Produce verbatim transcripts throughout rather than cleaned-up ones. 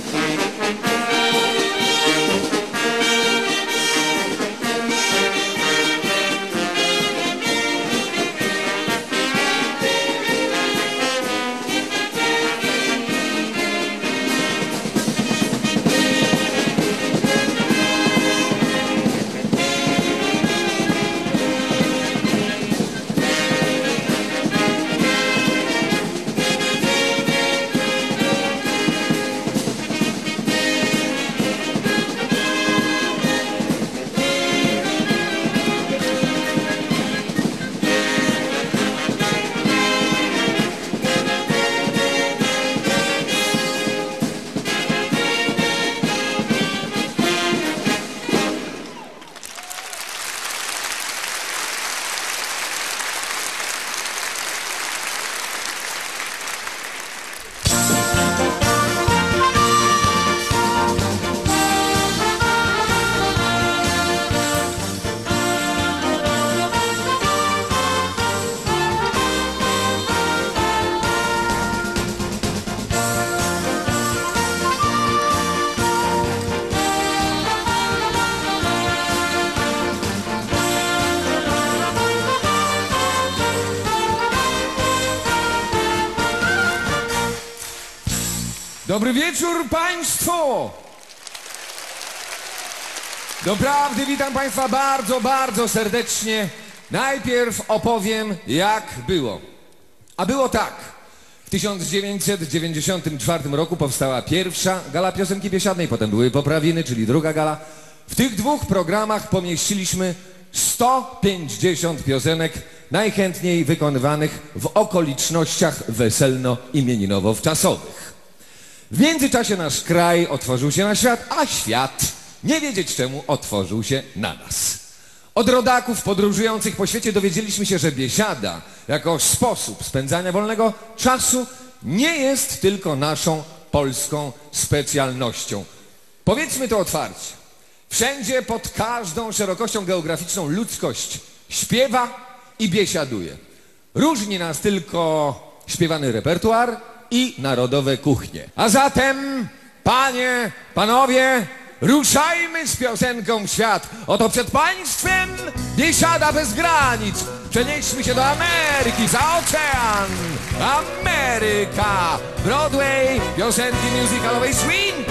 Dobry wieczór Państwu! Doprawdy witam Państwa bardzo, bardzo serdecznie. Najpierw opowiem, jak było. A było tak. W tysiąc dziewięćset dziewięćdziesiątym czwartym roku powstała pierwsza gala piosenki biesiadnej, potem były poprawiny, czyli druga gala. W tych dwóch programach pomieściliśmy sto pięćdziesiąt piosenek najchętniej wykonywanych w okolicznościach weselno-imieninowo-wczasowych. W międzyczasie nasz kraj otworzył się na świat, a świat, nie wiedzieć czemu, otworzył się na nas. Od rodaków podróżujących po świecie dowiedzieliśmy się, że biesiada jako sposób spędzania wolnego czasu nie jest tylko naszą polską specjalnością. Powiedzmy to otwarcie. Wszędzie pod każdą szerokością geograficzną ludzkość śpiewa i biesiaduje. Różni nas tylko śpiewany repertuar i narodowe kuchnie. A zatem, panie, panowie, ruszajmy z piosenką w świat. Oto przed państwem biesiada bez granic. Przenieśmy się do Ameryki, za ocean. Ameryka, Broadway, piosenki musicalowej swing.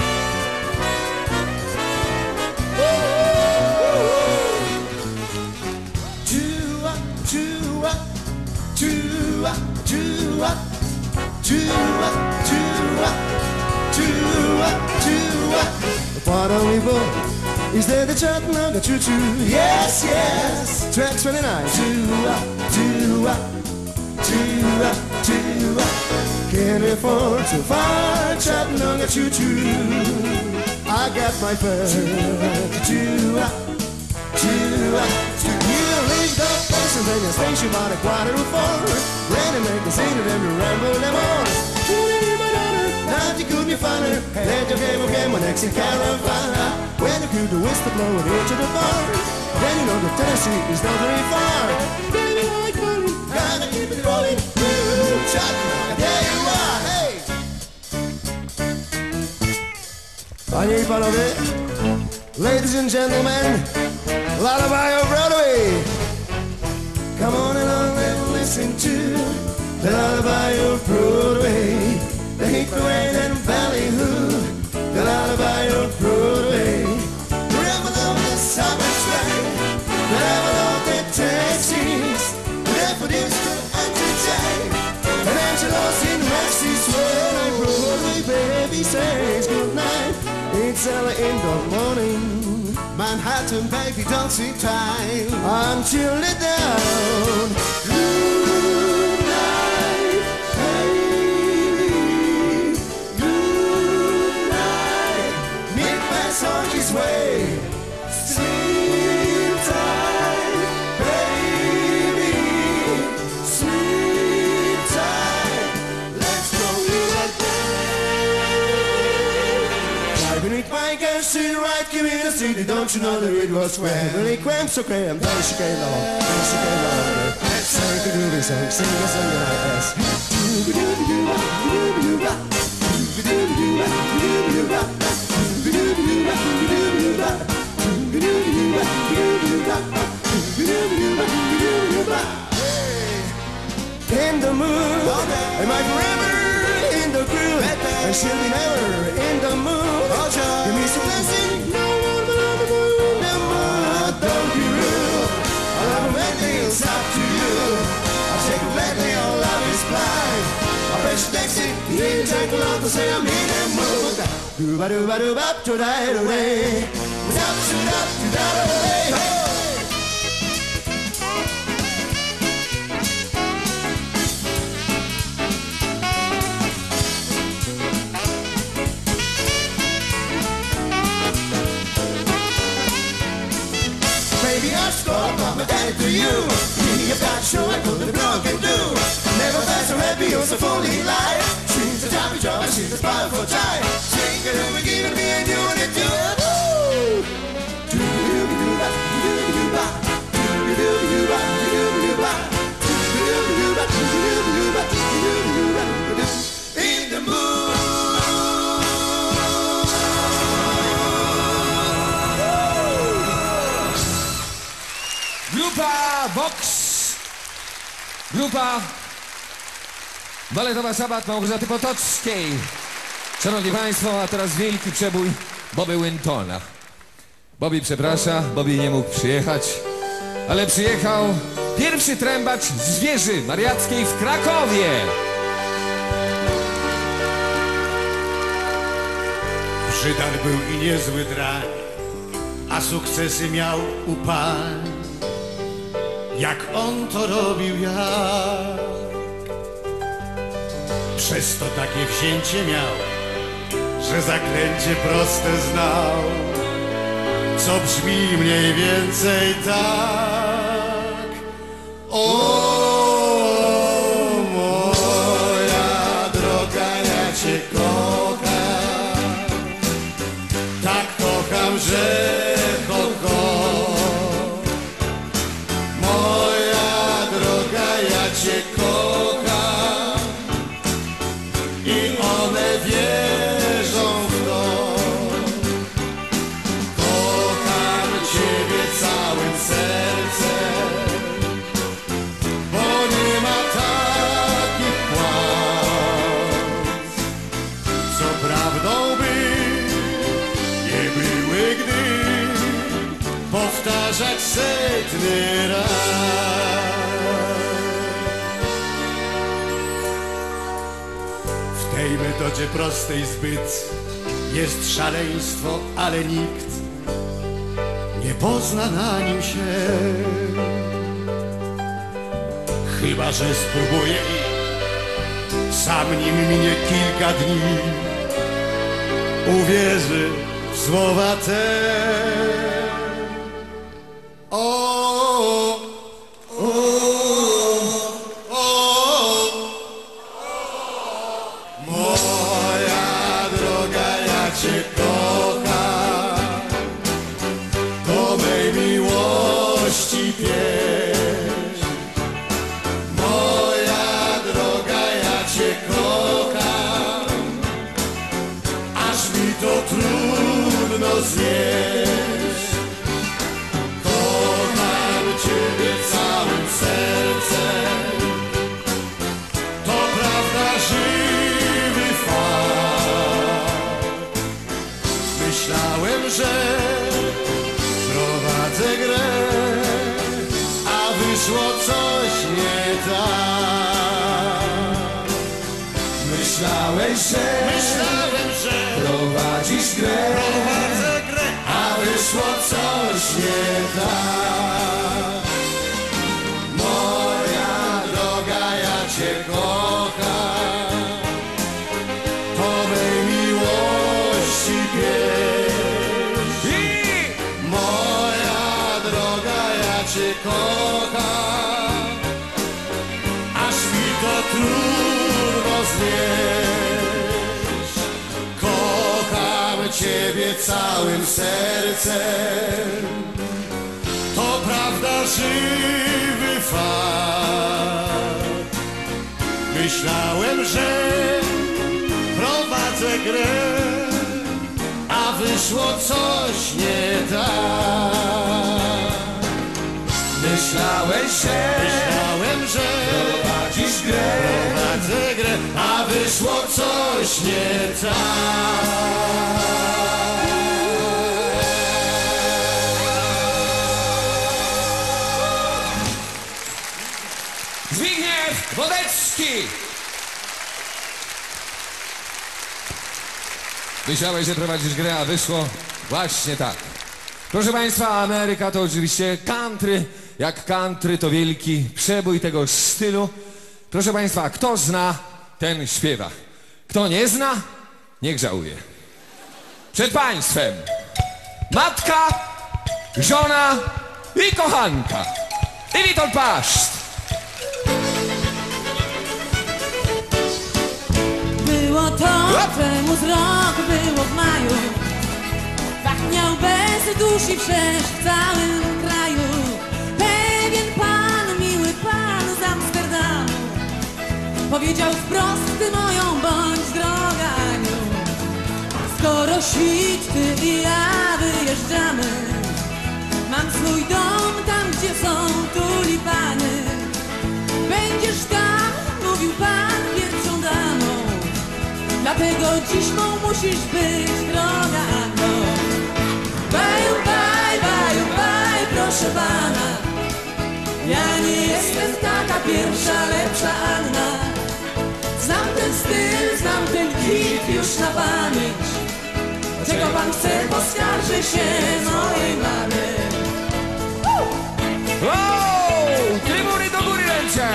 Chua, chua, chua, chua. Chua, chua, chua, chua. What a river, is there the Chattanooga choo-choo? Yes, yes. Track twenty-nine. Chua, chua, chua, chua. Can't afford to find Chattanooga choo-choo. I got my fare. Chua, chua, chua. You raised up Pennsylvania station by the quarter to four. Ran and make a scene of them, you ramble them on. Now you couldn't find her. Then you came again my next in Carolina. When you could the whistle blow it into the bar. Then you know the Tennessee is not very far. Baby, like money, gotta keep it rolling. Ooh, Chattanooga, there you are, hey! Panie I panowie, ladies and gentlemen, lullaby of Broadway. Come on along and listen to the lullaby of Broadway. The Hickory and Ballyhoo, the lullaby of Broadway. The rebel of the summer sway, the rebel of the Texas, the daffodils to entertain, and Angelos in Maxi's way. Broadway baby says goodnight, it's early in the morning. Manhattan baby don't see time until the dawn. Good night, baby. Good night. Midwest on his way. Sleep tight, baby. Sleep tight. Let's go in a day. Beneath my girl, sitting right, give me the city. Don't you know that it was grand? Really cramps so cram, don't she get long, don't she get long. Let's sing a doobie song, sing a song like this. Doobie doobie doobie doobie doobie doobie doobie doobie doobie doobie. in the moon. Give me some blessing, no one but on the moon. The moon, don't be rude. I love him everything is up to you. I take it gladly, all love is blind. I bet you next thing, he ain't take long to say I'm in the mood. Dooba dooba dooba to die away. Up to that to that away. Baby, I score from my daddy to you. You've got show I couldn't know can do. Never felt so happy or so full in life. She's a happy job, she's a powerful time. Sing it over, giving me and doing it too. In the mood. Grupa Vox. Grupa baletowa Szabat Małgorzaty Potockiej. Szanowni Państwo, a teraz wielki przebój Bobby Wintona. Bobby przeprasza, Bobby nie mógł przyjechać, ale przyjechał pierwszy trębacz z wieży mariackiej w Krakowie. Żydar był i niezły drań, a sukcesy miał u pań. Jak on to robił, jak przez to takie wzięcie miał, że zaklęcie proste znał, co brzmi mniej więcej tak. O moja droga, ja cię kocham, tak kocham, że kocham. Moja droga, ja cię kocham i one wierzą w to. Kocham ciebie całym sercem, bo nie ma takich kłamstw, co prawdą by nie były, gdy powtarzać setny raz. W tej metodzie prostej zbyt jest szaleństwo, ale nikt nie pozna na nim się, chyba że spróbuje i sam nim minie kilka dni, uwierzy w słowa te. O, o, o, moja droga, ja cię kocham, do mej miłości pieśń. Moja droga, ja cię kocham, aż mi to trudno znieść. Ciebie całym sercem, to prawda żywy fakt. Myślałem, że prowadzę grę, a wyszło coś nie tak. Myślałeś, że, Myślałem, że prowadzisz grę, prowadzę grę, a wyszło coś nie tak. moja droga, ja cię kocham, to mej miłości pieśń. Moja droga, ja cię kocham, aż mi to trudno znieść. Kocham ciebie całym sercem, to prawda żywy fakt. Myślałem, że prowadzę grę, a wyszło coś nie tak. Myślałeś, że Myślałem, że prowadzisz grę, grę, prowadzę grę, a wyszło coś nie tak. Zbigniew Wodecki! Myślałeś, że prowadzisz grę, a wyszło właśnie tak. Proszę Państwa, Ameryka to oczywiście country. Jak country to wielki przebój tego stylu. Proszę Państwa, kto zna, ten śpiewa. Kto nie zna, niech żałuje. Przed Państwem matka, żona i kochanka. I Witold Paszcz. Było to, czemu z rok było w maju. Pachniał bez duszy przecież w całym kraju. Pewien pan, miły pan z Amsterdamu powiedział wprost, ty moją bądź droga Aniu. Skoro świt, ty i ja wyjeżdżamy, mam swój dom tam, gdzie są tulipany. Będziesz tam, mówił pan, pierwszą damą, dlatego dziś mą musisz być droga Anno. Baju, baj, baju, baj, proszę pana, ja nie jestem taka pierwsza, lepsza Anna. Znam ten styl, znam ten hit już na pamięć. Czego pan chce, poskarży się mojej mamy. Wow! Trybuny do góry ręce!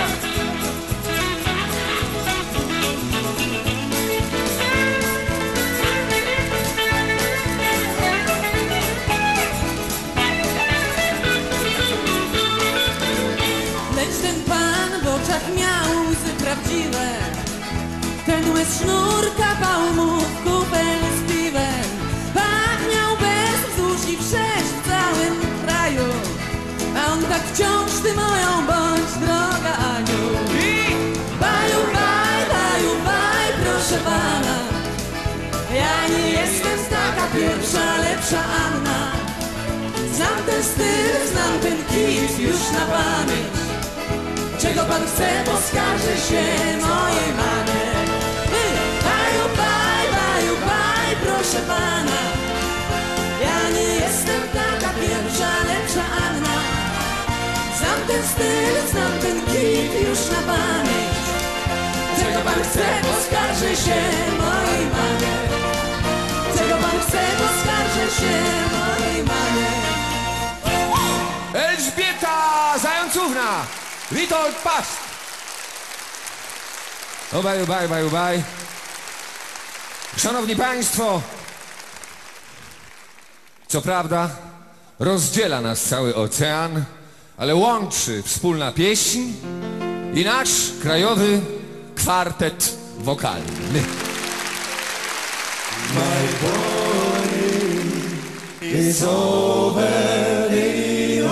Lecz ten pan w oczach miał łzy prawdziwe. Ten łez sznur kapał mu w kupel z piwem. Pachniał bez wzdłuż i wszerz w całym kraju. A on tak wciąż, ty moją bądź droga Aniu. Baju, baj, baju, baj, proszę pana, ja nie jestem taka pierwsza, lepsza Anna. Znam ten styl, znam ten kit już na pamięć. Czego pan chce, poskarży się mojej mamie. Baju, baj, baju, baj, proszę pana, ja nie jestem taka pierwsza, lepsza Anna. Znam ten styl, znam ten kit już na pamięć. Czego pan chce, poskarży się mojej mamie. Czego pan chce, poskarży się mojej mamie. Elżbieta Zającówna! Witold Paszcz! O baj, baj, baj, baj. Szanowni Państwo, co prawda rozdziela nas cały ocean, ale łączy wspólna pieśń i nasz krajowy kwartet wokalny. My body is over the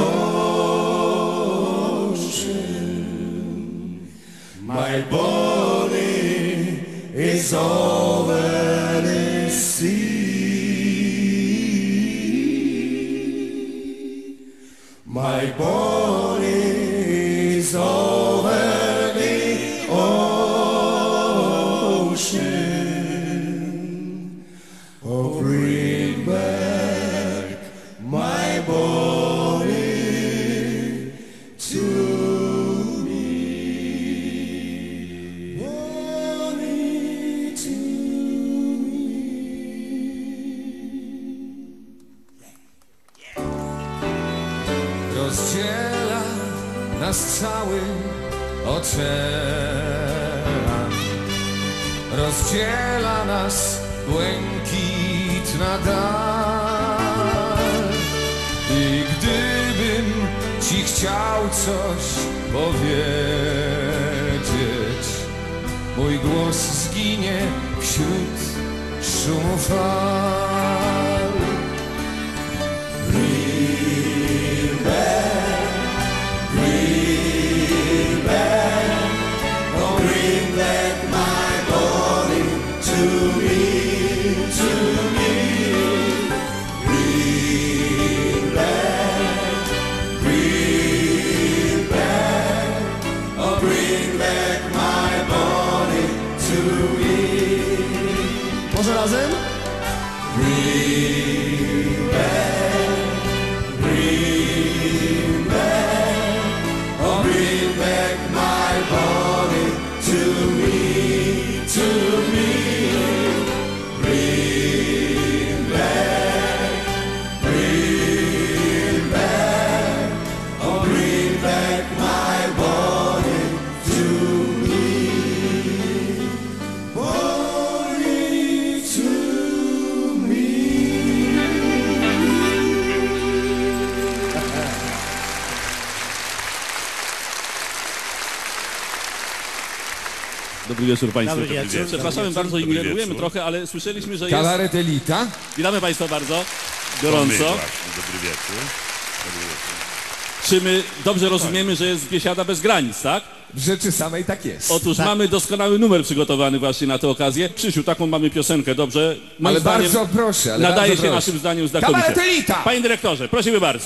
ocean. My body is over the sea. My body is over the ocean. Oh, bring back my body to me. Body to me. Rozdziela nas cały ocean, rozdziela nas błękitna dal. I gdybym ci chciał coś powiedzieć, mój głos zginie wśród szumu fal. Bring back, bring back, oh, bring back my body to me, to me. Bring back, bring back, oh, bring back my Bring back, bring back, oh bring back my body to me, to me. Bring back, bring back, oh bring back my body to me, body to me. Dobry wieczór Państwu. Dobry wieczór. Przepraszamy bardzo, ingerujemy trochę, ale słyszeliśmy, że jest... Kabaret Elita. Witamy Państwa bardzo My gorąco. właśnie, dobry wieczór. Dobry wieczór. Czy my dobrze rozumiemy, że jest Biesiada bez granic, tak? W rzeczy samej tak jest. Otóż mamy doskonały numer przygotowany właśnie na tę okazję. Krzysiu, taką mamy piosenkę, dobrze? Moim Ale zdaniem bardzo proszę, ale nadaje bardzo się proszę. naszym zdaniem znakomicie. Kabaret Elita! Panie dyrektorze, prosimy bardzo.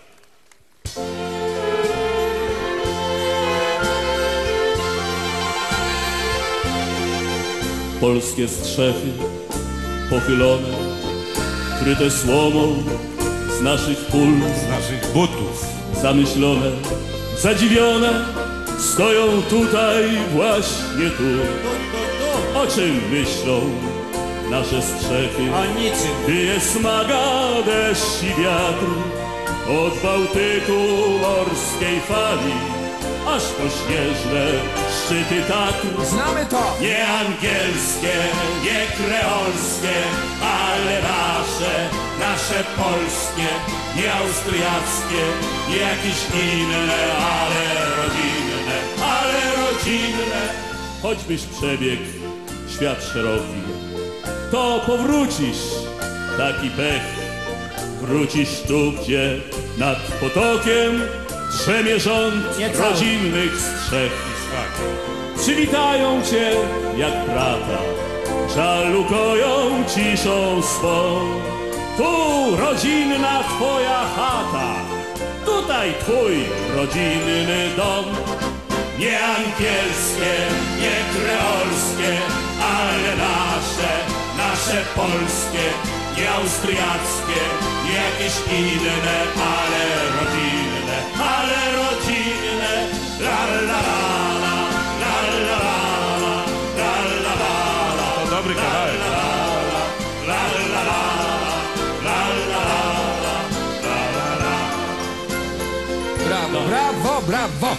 Polskie strzechy pochylone, kryte słomą z naszych pól, Z naszych butów. zamyślone, zadziwione, stoją tutaj, właśnie tu. O czym myślą nasze strzechy? O niczym. Wieje smaga, deszcz i wiatr, od Bałtyku morskiej fali, aż po śnieżne szczyty Tatr. Znamy to! Nie angielskie, nie kreolskie, ale nasze, nasze polskie, nie austriackie, nie jakieś inne, ale rodzinne, ale rodzinne. Choćbyś przebiegł świat szeroki, to powrócisz, taki pech. Wrócisz tu, gdzie nad potokiem drzemie rząd Nie cały. rodzinnych strzech. Przywitają cię jak brata, żal ukoją ciszą swą. Tu rodzinna twoja chata, tutaj twój rodzinny dom. Nie angielskie, nie kreolskie, ale nasze, nasze polskie, nie austriackie, nie jakieś inne, ale rodzinne, ale rodzinne. La la la la, la la la la, la la la. To dobry kawałek. La la la, la la la. Brawo, brawo, brawo!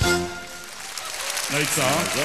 No i co?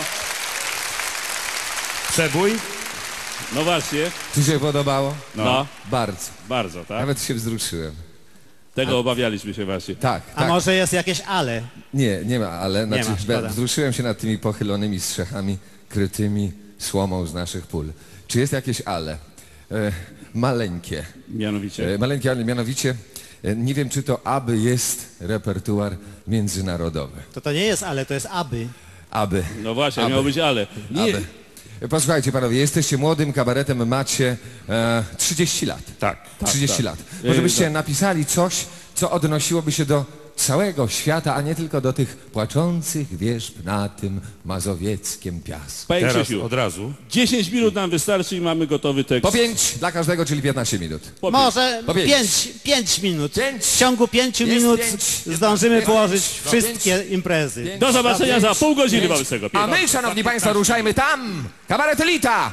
Przebój? No właśnie, Ci się podobało? no, Bardzo. bardzo, tak? Nawet się wzruszyłem. Tego obawialiśmy się właśnie. Tak, A tak. może jest jakieś ale? Nie, nie ma, ale Nie znaczy, ma, szkoda. wzruszyłem się nad tymi pochylonymi strzechami, krytymi słomą z naszych pól. Czy jest jakieś ale? E, maleńkie. Mianowicie. E, maleńkie, ale mianowicie, e, nie wiem, czy to aby jest repertuar międzynarodowy. To to nie jest ale, to jest aby. Aby. No właśnie, aby. miało być ale. Nie, Aby. E, Posłuchajcie panowie, jesteście młodym kabaretem, macie e, trzydzieści lat. Tak. trzydzieści tak. lat. Może E, byście tak. napisali coś, co odnosiłoby się do całego świata, a nie tylko do tych płaczących wierzb na tym mazowieckim piasku. Panie Teraz Krzysiu, od razu. dziesięć minut nam wystarczy i mamy gotowy tekst. Po pięć dla każdego, czyli piętnaście minut. Po pięć. Może Po pięć. pięć, pięć minut. Pięć. W ciągu pięciu Jest minut pięć. zdążymy Jest położyć pięć. No, wszystkie pięć. imprezy. Pięć. Do zobaczenia za pół godziny Pięć. wobec tego. A Pięć. my, szanowni państwo, ruszajmy tam! Kabaret Elita!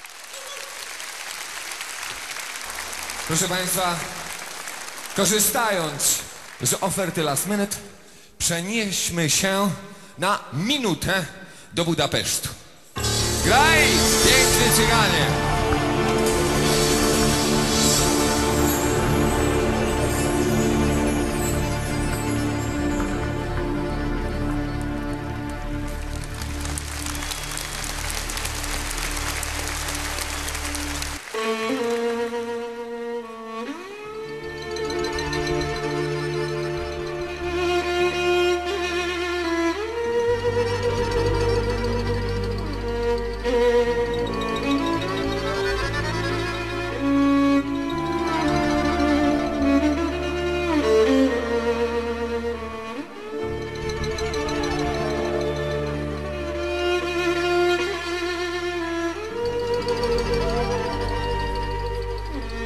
Proszę państwa, korzystając z oferty last minute, przenieśmy się na minutę do Budapesztu. Graj, piękny cyganie!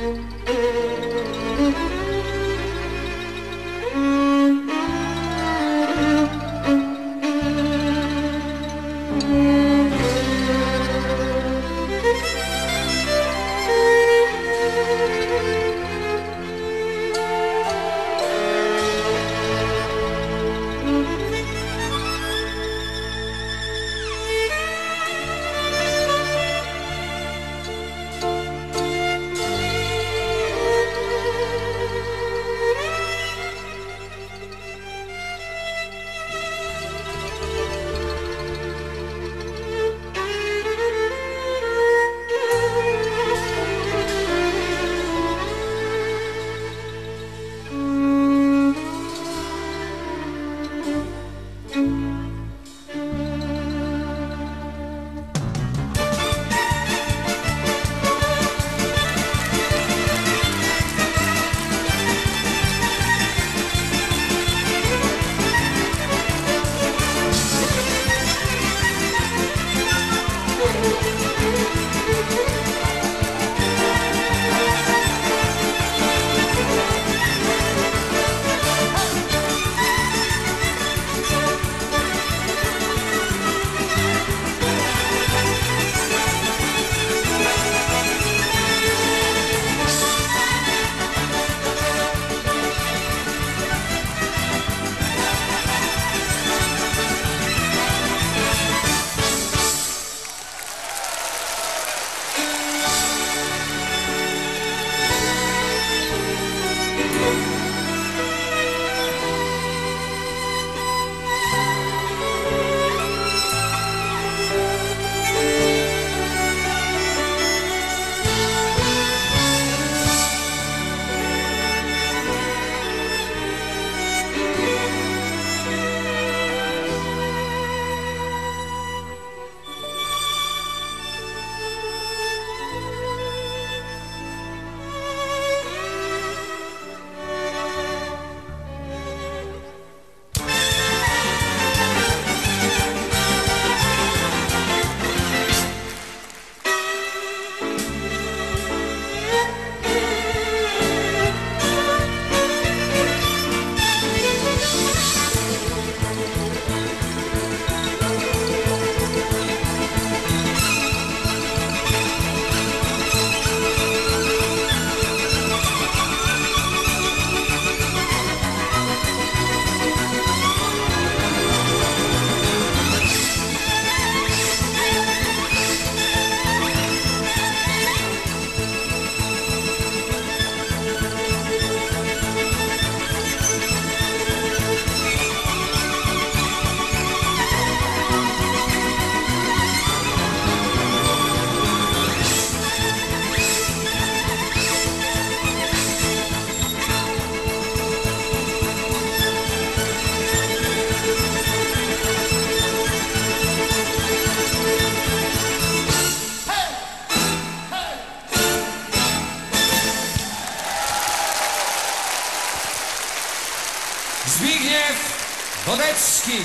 Zbigniew Wodecki,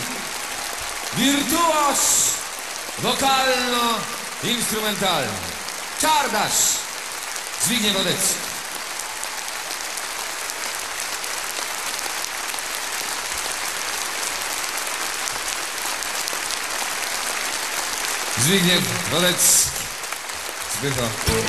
wirtuoz wokalno-instrumentalny. Czardasz Zbigniew Wodecki. Zbigniew Wodecki. Zbycho.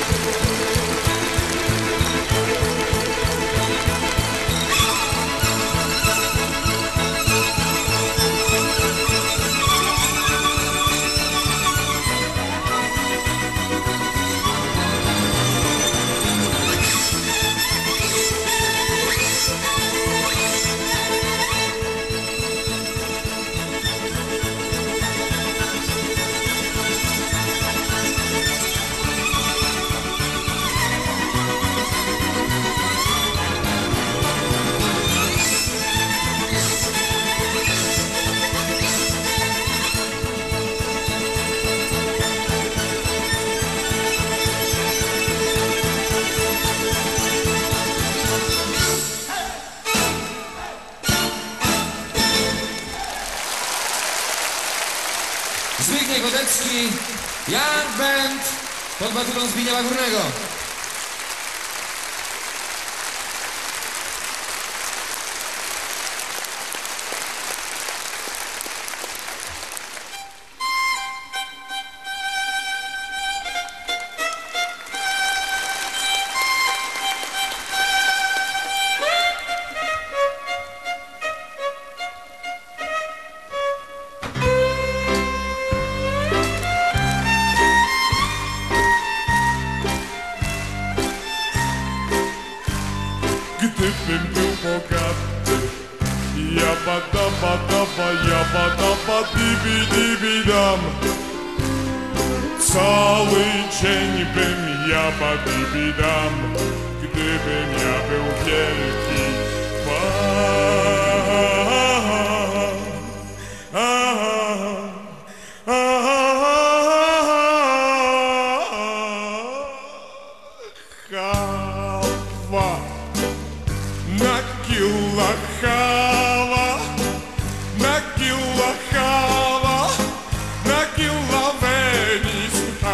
Zbigniew Wodecki, Young Band pod batutą Zbigniewa Górnego. gdybym był bogaty. Jaba daba daba, jaba daba dibi dibi dam. Cały dzień bym jaba dibi dam, gdybym ja był wielki pan. Nagila chava, nagila chava, nagila Venice.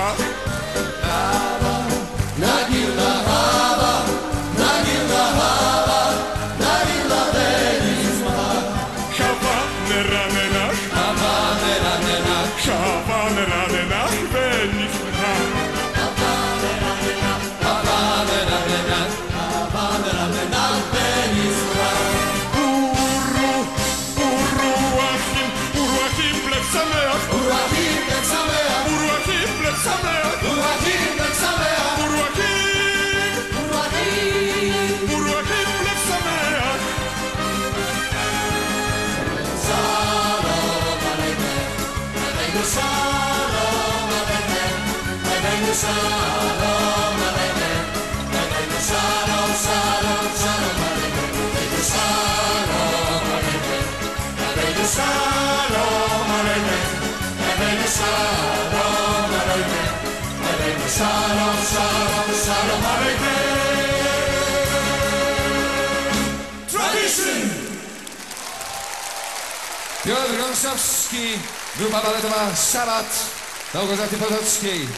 Nagila hava, nagila hava, nagila Venice. Havane ranenach, Havane ranenach, havane ranenach Venice. Havane ranenach, Havane ranenach Venice. Uru, uruachim, uruachim pleczameach, Uruachim Bexamea, uruachim pleczameach, Uruachim Bexamea, uruachim, Uruachim. uruachim pleczameach. Shalom Aleichem, Aleinu Shalom Aleichem, Aleinu Shalom Aleichem, Aleinu Shalom, Shalom, Shalom Aleichem, Aleinu Shalom Aleichem, Aleinu Shalom Aleichem, Aleinu Shalom Aleichem, Aleinu Shalom, Shalom, Shalom Aleichem. Tradition! Piotr Gąsowski, grupa baletowa Szabat, Małgorzaty Potockiej.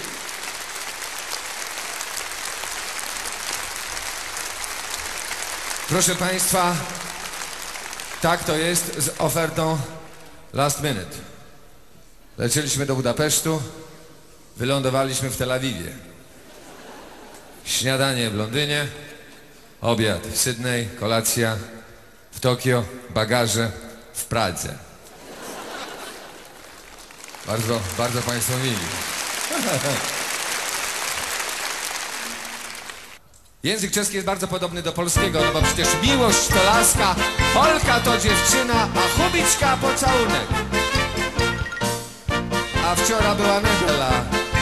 Proszę Państwa, tak to jest z ofertą last minute. Lecieliśmy do Budapesztu, wylądowaliśmy w Tel Awiwie. Śniadanie w Londynie, obiad w Sydney, kolacja w Tokio, bagaże w Pradze. Bardzo, bardzo Państwo mili. Język czeski jest bardzo podobny do polskiego, no bo przecież miłość to laska, Polka to dziewczyna, a chubiczka pocałunek. A wczoraj była niedziela.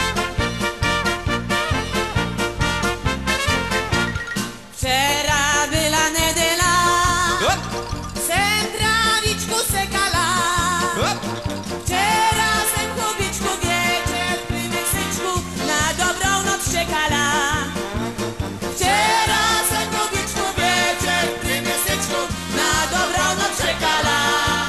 Wczoraj była niedziela, sem trawiczku sekala. Wczoraj sem chubiczku wieczór przy wysyczku na dobrą noc czekala. Wczoraj sem chubiczku wieczór przy wysyczku na dobrą noc czekala.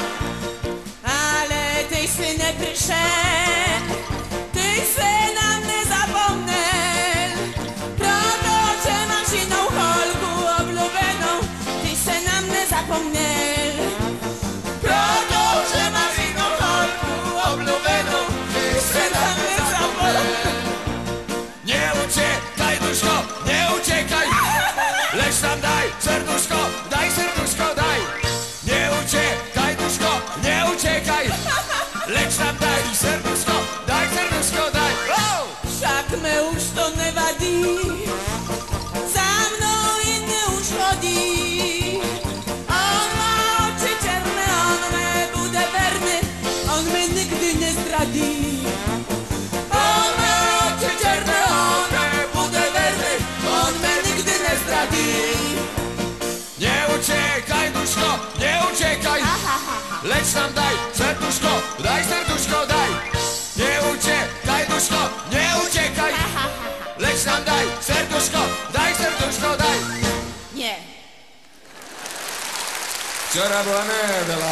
Ale tej synek przyszedł, tej syna nie zapomnę. Proto, że masz inną holku oblubeną, tej syna nie zapomnę. Proto, że masz inną holku oblubeną, tej syna nie zapomnę. Nie uciekaj, duszko, nie uciekaj, lecz nam daj serduszko, daj serduszko, daj. Nie uciekaj, duszko, nie uciekaj, lecz nam daj serduszko, daj serduszko, daj. Oh! Však me už to nevadí, za mnou inny už chodí. On má oči černé, on me bude verný, on me nikdy nezdradí. On má oči černé, on me bude verný, on me nikdy nezdradí. Nie uciekaj, duszko, nie uciekaj, lecz nam daj serduszko, daj serduszko, daj. Nie uciekaj, duszko, nie uciekaj, lecz nam daj serduszko, daj serduszko, daj. Nie. Wczoraj była niedziela.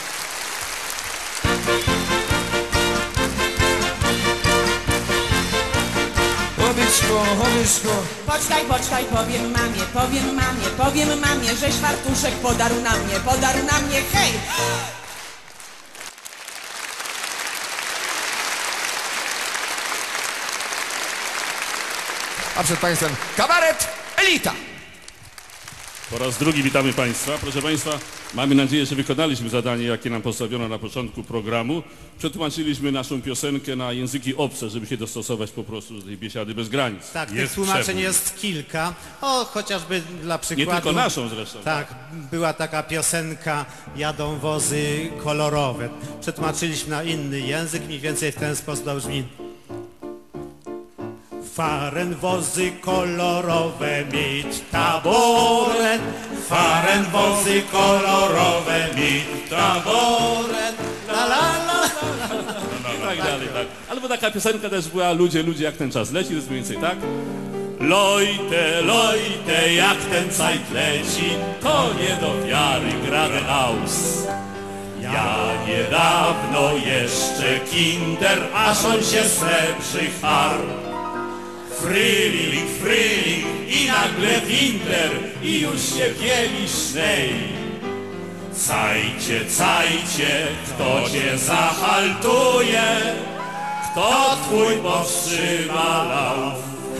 Chobiczko, chobiczko. Poczkaj, poczkaj, powiem mamie, powiem mamie, powiem mamie, że Szwartuszek podarł na mnie, podarł na mnie, hej! A przed Państwem kabaret Elita. Po raz drugi witamy Państwa. Proszę Państwa, mamy nadzieję, że wykonaliśmy zadanie, jakie nam postawiono na początku programu. Przetłumaczyliśmy naszą piosenkę na języki obce, żeby się dostosować po prostu do tej Biesiady bez granic. Tak, tych Jest tłumaczeń przewód. jest kilka. O, chociażby dla Nie przykładu... tylko naszą zresztą. Tak, była taka piosenka Jadą wozy kolorowe. Przetłumaczyliśmy na inny język, mniej więcej w ten sposób to brzmi. Fahren wozy kolorowe mit taboret, fahren wozy kolorowe mit taboret, la la la. I tak dalej, tak. Albo taka piosenka też była Ludzie, ludzie, jak ten czas leci, to jest mniej więcej tak. Leute, Leute, jak ten Zeit leci, to nie do wiary geradeaus. Ja niedawno jeszcze Kinder, aż on się srebrzy har. Frühling, Frühling i nagle Winter i już się bieli sznej. Cajcie, cajcie, kto cię zahaltuje, kto twój powstrzyma lauf.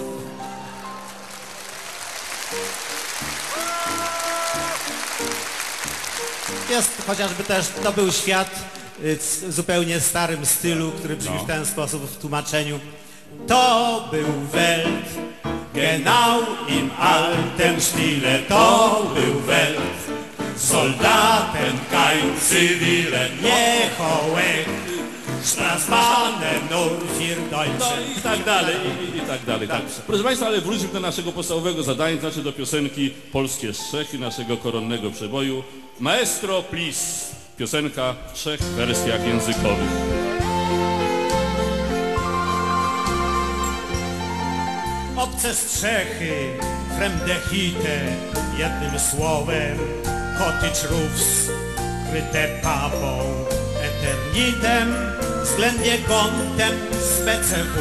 Jest chociażby też, to był świat y, w zupełnie starym stylu, który brzmi w ten sposób w tłumaczeniu. To był Welt, genau im alten Stile, to był Welt. Soldaten kein Zivile, nie hołek, Straßbahnen nur für Deutsche. No i tak dalej, i, i tak dalej. Tak. Proszę Państwa, ale wróćmy do naszego podstawowego zadania, to znaczy do piosenki Polskie z Czech i naszego koronnego przeboju. Maestro, please. Piosenka w trzech wersjach językowych. Obce strzechy, fremde hite, jednym słowem, cottage roofs, kryte papą, eternitem, względnie gontem z P C W.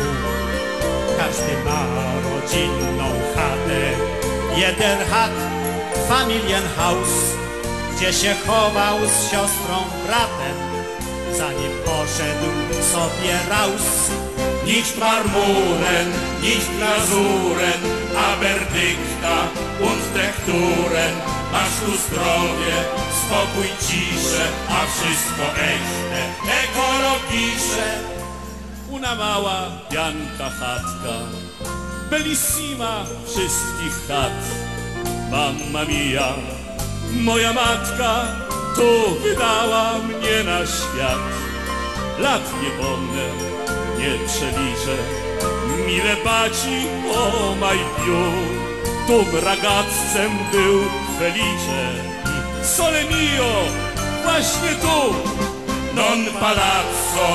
Każdy ma rodzinną chatę, jeden hat, Familienhaus, gdzie się chował z siostrą, bratem, zanim poszedł sobie raus. Nicht Marmuren, nicht Glasuren, aber Dykta und Tekturen. Masz tu zdrowie, spokój, ciszę, a wszystko echte, ekologiczne. Una mała, pianka chatka, bellissima wszystkich chat. Mamma mia, moja matka tu wydała mnie na świat. Lat nie pomnę, nie przeliczę, mile baci, o maj piu, tum ragazcem był Felice. Sole mio, właśnie tu, non palazzo,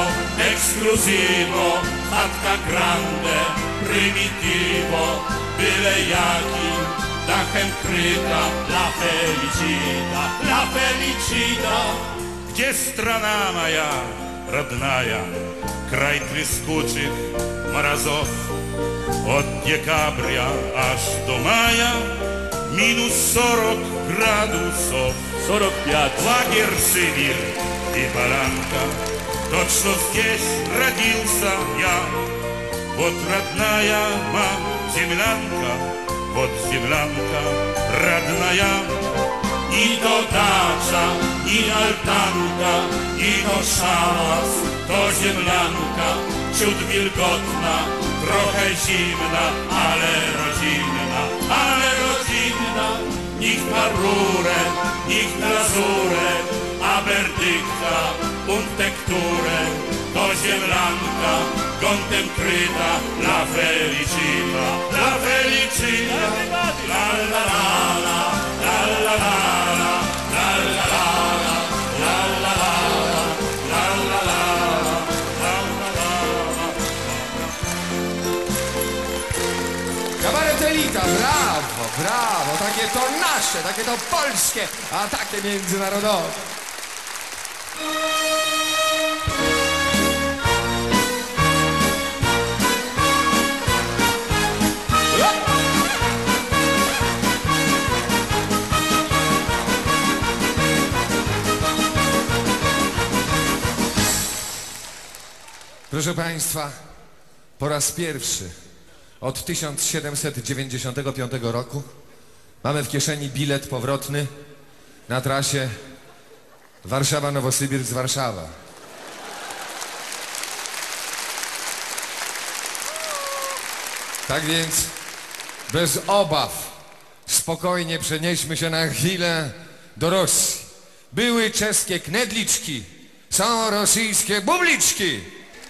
exclusivo, chatka grande, primitivo, byle jakim dachem kryta, la felicita, la felicita. Gdzie strona moja родная, край трескучих морозов, от декабря аж до мая минус сорок градусов. сорок пять. Лагерь Сибирь и Баранка, тот, что здесь родился я. Вот родная мам, землянка, вот землянка родная. I to dacza, i altanka, i to szałas, to ziemlanka, ciut wilgotna, trochę zimna, ale rodzinna, ale rodzinna. Nicht Marure, nicht Glazure, aber Dykta und Tekture, to ziemlanka, gontem kryta, la felicita, la felicita, la la la la, la la la la. Kabaret Elita, brawo, brawo, takie to nasze, takie to polskie, a takie międzynarodowe. Proszę Państwa, po raz pierwszy od tysiąc siedemset dziewięćdziesiątego piątego roku Mamy w kieszeni bilet powrotny na trasie Warszawa-Nowosybirsk z Warszawa. Tak więc bez obaw spokojnie przenieśmy się na chwilę do Rosji. Były czeskie knedliczki, są rosyjskie bubliczki.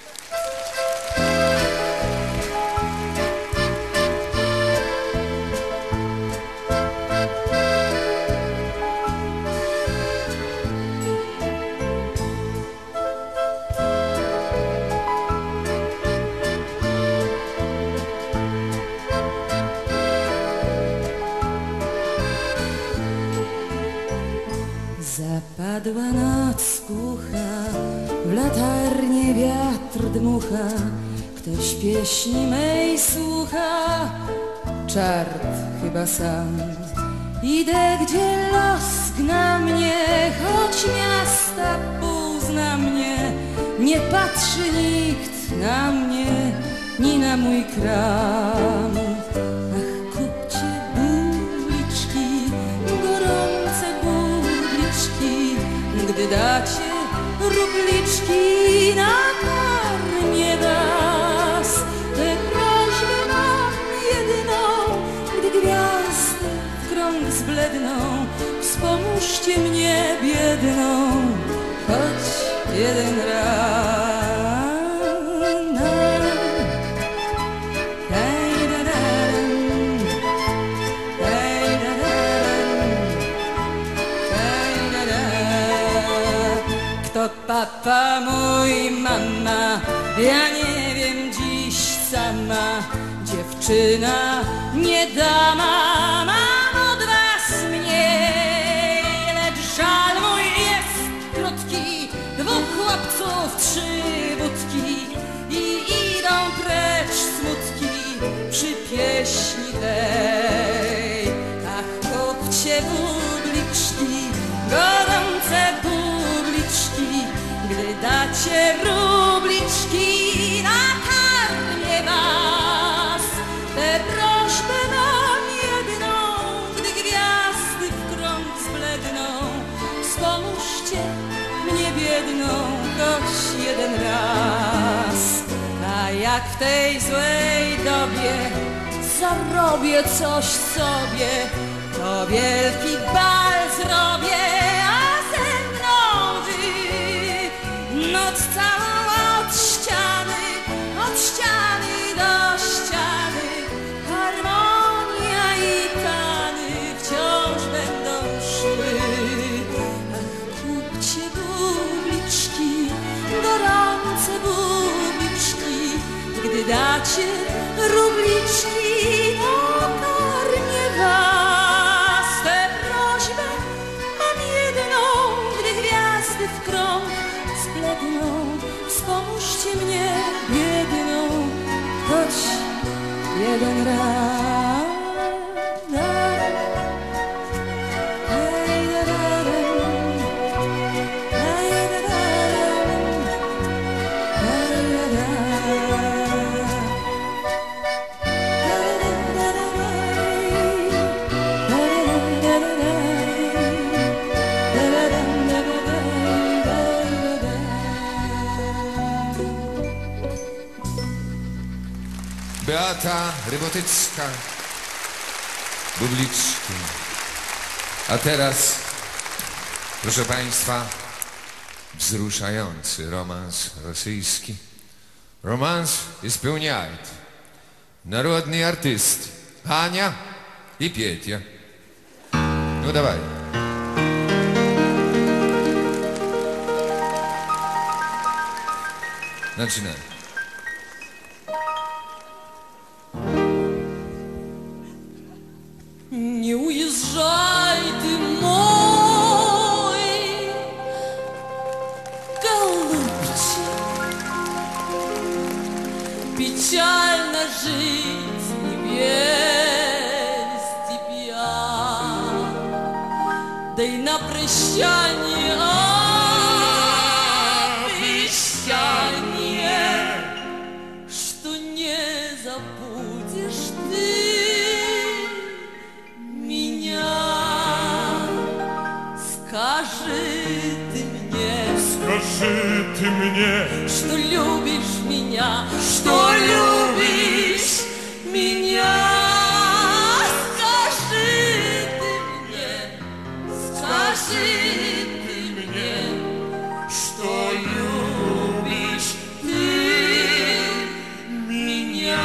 Zapadła noc głucha, w latarnie wiatr dmucha, ktoś pieśni mej słucha, czart chyba sam. Idę, gdzie los gna mnie, choć miasta pół zna mnie, nie patrzy nikt na mnie, ni na mój kram. Ach, kupcie buliczki, gorące buliczki, gdy dacie rubliczki, nakarmię was. Tę prośbę mam jedną, gdy gwiazdy w krąg zbledną, wspomóżcie mnie biedną, choć jeden raz. Kto papa, mój mama, ja nie wiem dziś sama, dziewczyna, nie dama, mam od was mniej, lecz żal mój jest krótki, dwóch chłopców, trzy budki i idą precz smutki przy pieśni tej. Ach, kupcie bubliczki, gorące bubliczki, gdy dacie rubliczki, nakarmię was. Tę prośbę mam jedną, gdy gwiazdy w krąg zbledną, wspomóżcie mnie biedną, choć jeden raz. A jak w tej złej dobie zarobię coś sobie, to wielki bal zrobię, a ze mną wy. Noc całą od ściany, od ściany do ściany, harmonia i tany wciąż będą szły. Ach, kupcie bubliczki, gorące bubliczki, gdy dacie rubliczki, nakarmię was. Tę prośbę mam jedną, gdy gwiazdy w krąg zbledną, wspomóżcie mnie biedną, choć jeden raz. Beata Rybotycka, bubliczki. A teraz, proszę państwa, wzruszający romans rosyjski. Romans исполняет народные артисты Аня и Петя. Ну давай. Начинай. Не уезжай ты, мой голубчик, печально жить не без тебя, да и на прощание обещание, что не забудешь ты меня. Скажи ты мне, что любишь меня, что любишь меня. Скажи ты мне, скажи ты мне, что любишь ты меня.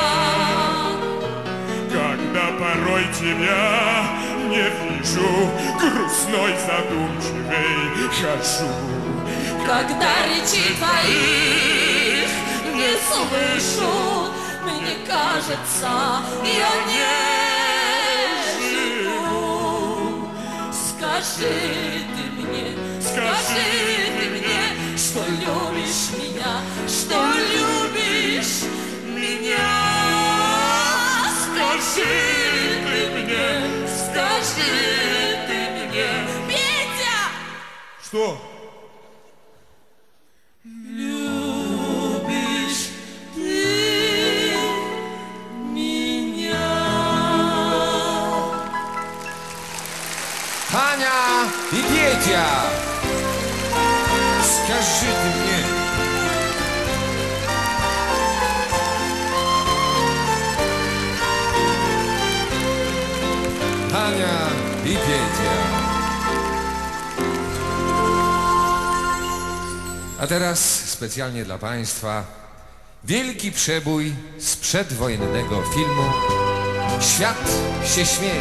когда порой тебя не вижу, грустной, задумчивый хожу. Когда речей твоих не слышу, мне кажется, я не живу. Скажи ты мне, скажи ты мне, что любишь меня, что любишь меня. Скажи ты мне, скажи ты мне, Петя! Что? Любишь ты меня? Таня и Петя, скажи ты мне. Таня i Pietia. A teraz specjalnie dla Państwa wielki przebój z przedwojennego filmu Świat się śmieje.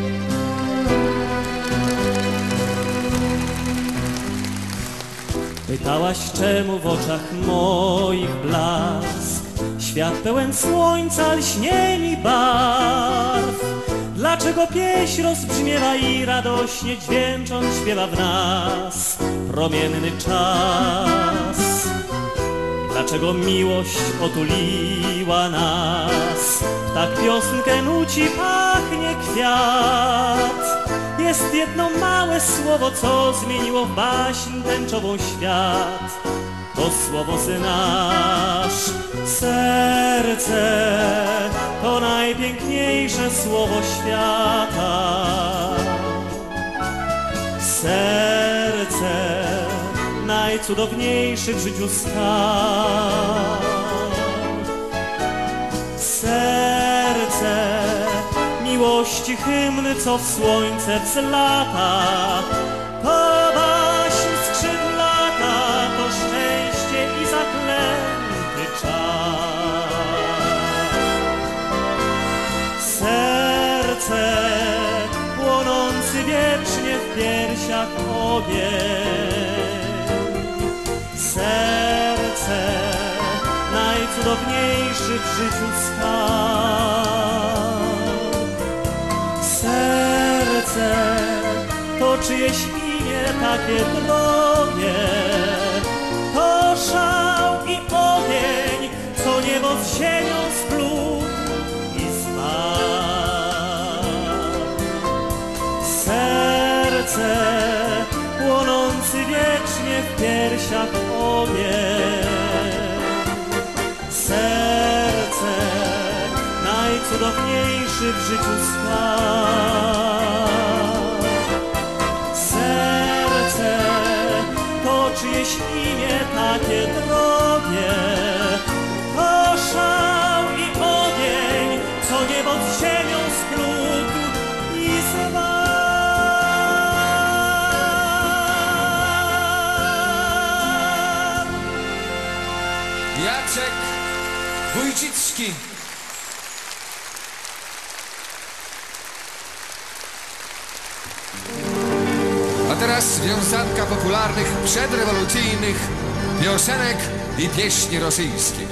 Pytałaś, czemu w oczach moich blask, świat pełen słońca lśnie mi barw. Dlaczego pieśń rozbrzmiewa i radośnie dźwięcząc śpiewa w nas promienny czas? Dlaczego miłość otuliła nas, tak piosenkę nuci, pachnie kwiat? Jest jedno małe słowo, co zmieniło w baśń tęczową świat. To słowo sy nasz, serce, to najpiękniejsze słowo świata. Serce, najcudowniejszy w życiu skarb. Serce, miłości hymny, co w słońce wzlata. To baśń skrzydlata, to szczęście i zaklęty czar. Serce, płonący wiecznie w piersiach ogień. Serce, najcudowniejszy w życiu skarb. Serce, to czyjeś imię takie drogie, to szał i ogień, co niebo z ziemią splótł i zmarł. Serce, płonący wiecznie w piersiach ogień. Serce, najcudowniejszy w życiu skarb. Serce, to czyjeś imię takie drogie, to szał i ogień, co niebo z ziemią splótł i zmarł. Jacek Wójcicki. A teraz wiązanka popularnych, przedrewolucyjnych piosenek i pieśni rosyjskich.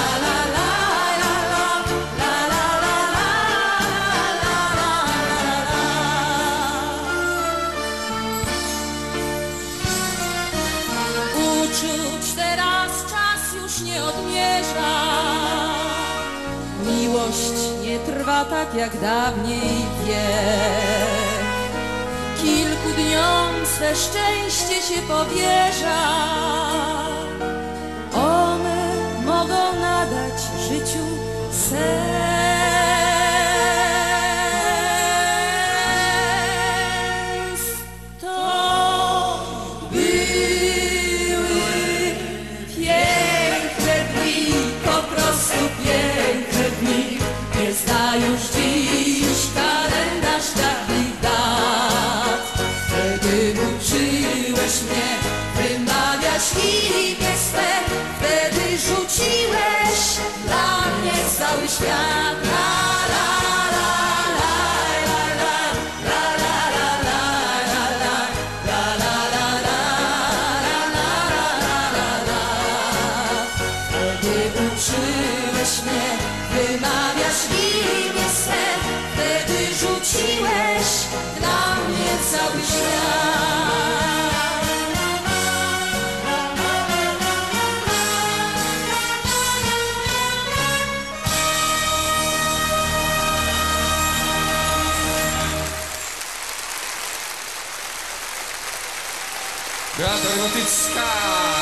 trwa tak jak dawniej wiek. Kilku dniom swe szczęście się powierza, one mogą nadać życiu sens. To były piękne dni, po prostu piękne dni. Nie zna już dziś kalendarz dawnych dat. Wtedy uczyłeś mnie wymawiać imię swe, wtedy rzuciłeś dla mnie cały świat. La, la, la, la, la, la, la, la, la, la, la, la, la, la, la, la, la. Wtedy uczyłeś mnie wymawiać imię swe, wtedy rzuciłeś dla mnie cały świat. Beata Rotycka!